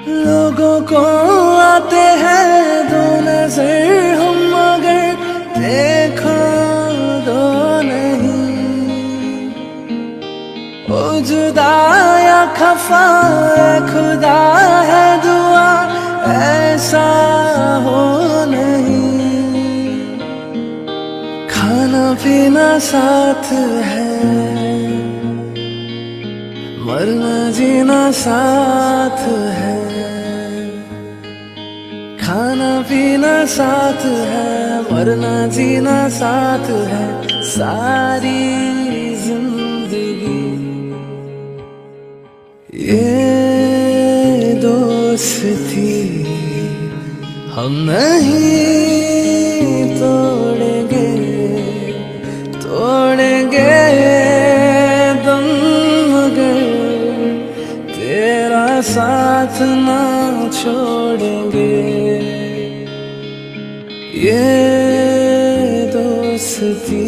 लोगों को आते हैं दो नजर हम मगर देखो दो नहीं। ओ जुदा या खफा खुदा है दुआ ऐसा हो नहीं। खाना पीना साथ है मरना जीना साथ है। खाना पीना साथ है मरना जीना साथ है। सारी जिंदगी ये दोस्ती हम नहीं तोड़ेंगे तोड़ेंगे दम मगर तेरा साथ ना छोड़ेंगे। ये दोस्ती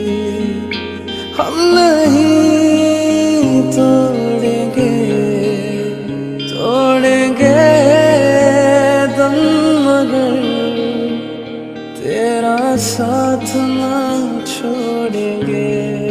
हम नहीं तोड़ेंगे तोड़ेंगे दम मगर तेरा साथ ना छोड़ेंगे।